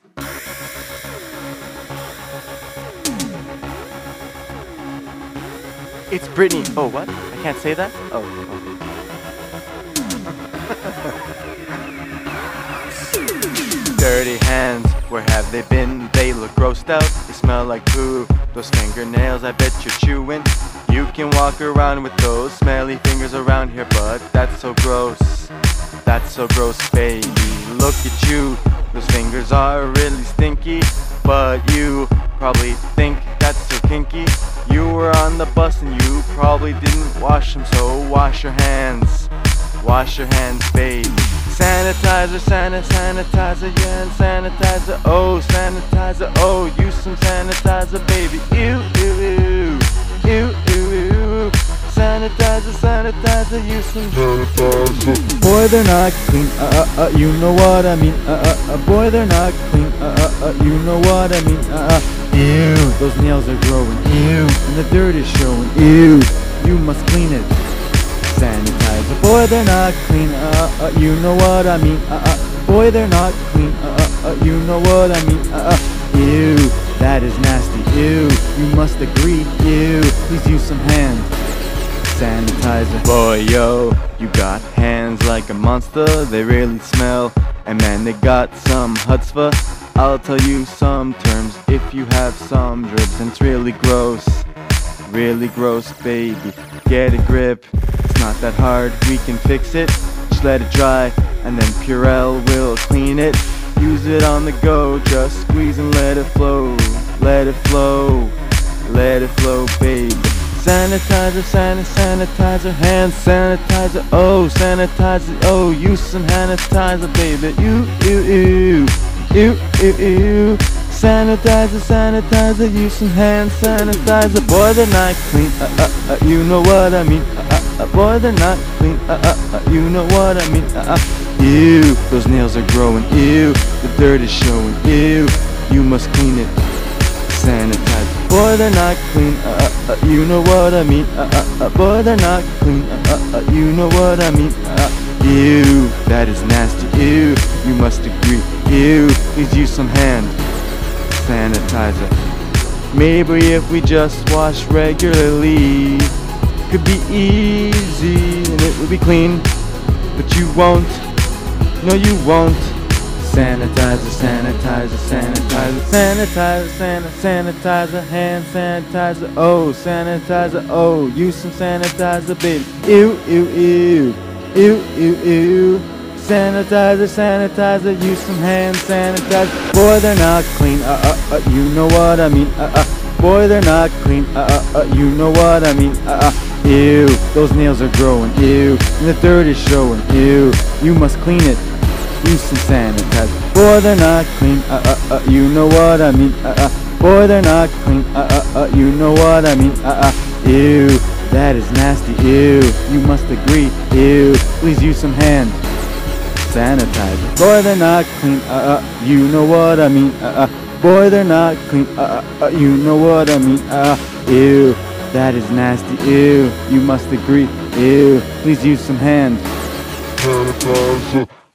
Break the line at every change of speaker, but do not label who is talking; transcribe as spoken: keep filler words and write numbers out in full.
It's Britney. Oh, what? I can't say that? Oh, okay. Dirty hands, where have they been? They look grossed out, they smell like poo. Those fingernails, I bet you're chewing. You can walk around with those smelly fingers around here, but that's so gross. That's so gross, baby. Look at you, those fingers are really stinky. But you probably think that's so kinky. You were on the bus and you probably didn't wash them, so wash your hands. Wash your hands, baby. Sanitizer, Sani, sanitizer, yeah, and sanitizer, oh, sanitizer, oh, use some sanitizer, baby. Ew, ew, ew, ew, ew, ew. Sanitizer, sanitizer, use some sanitizer. Boy, they're not clean, uh, uh, uh, you know what I mean, uh, uh, uh, boy, they're not clean, uh, uh, uh, you know what I mean, uh, uh. Ew, those nails are growing, ew, and the dirt is showing, ew, you must clean it. Sanitizer, boy, they're not clean, uh, uh, you know what I mean, uh, uh, boy, they're not clean, uh, uh, uh, you know what I mean, uh, uh, ew, that is nasty, ew, you must agree, ew, please use some hand sanitizer. Boy, yo, you got hands like a monster, they really smell, and man, they got some chutzpah. I'll tell you some terms if you have some dribs, and it's really gross, really gross, baby. Get a grip, it's not that hard, we can fix it. Just let it dry, and then Purell will clean it. Use it on the go, just squeeze and let it flow. Let it flow, let it flow, baby. Sanitizer, Sani, sanitizer, hand sanitizer, oh, sanitizer, oh, use some sanitizer, baby. Ew, ew, ew, ew, ew, ew. Sanitizer, sanitizer, use some hand sanitizer. Boy, they're not clean, uh, uh, uh, you know what I mean, uh, uh, uh, boy, they're not clean, uh, uh, uh, you know what I mean, uh, uh. Ew, those nails are growing, ew, the dirt is showing, ew, you must clean it. Sanitizer, boy, they're not clean, uh, uh, uh, you know what I mean, uh, uh, uh, boy, they're not clean, uh, uh, uh, you know what I mean, uh, uh. Ew, that is nasty, ew, you must agree, ew, please use some hand sanitizer. Maybe if we just wash regularly, could be easy and it would be clean, but you won't, no you won't. Sanitizer, sanitizer, sanitizer, sanitizer, Sani, sanitizer, hand sanitizer, oh, sanitizer, oh, use some sanitizer, baby. Ew, ew, ew, ew, ew, ew. Sanitizer, sanitizer, use some hand sanitizer. Boy, they're not clean, uh, uh, uh, you know what I mean, uh, uh. Boy, they're not clean, uh, uh, uh, you know what I mean, uh, uh. Ew, those nails are growing, ew, and the dirt is showing, ew, you must clean it. Use some sanitizer. Boy, they're not clean, uh, uh, uh, you know what I mean, uh, uh. Boy, they're not clean, uh, uh, uh, you know what I mean, uh, uh. Ew, that is nasty, ew, you must agree, ew, please use some hand sanitizer. Boy, they're not clean, uh, uh, you know what I mean, uh, uh. Boy, they're not clean, uh, uh, uh, you know what I mean, uh, uh. Ew, that is nasty, ew, you must agree, ew, please use some hand sanitizer.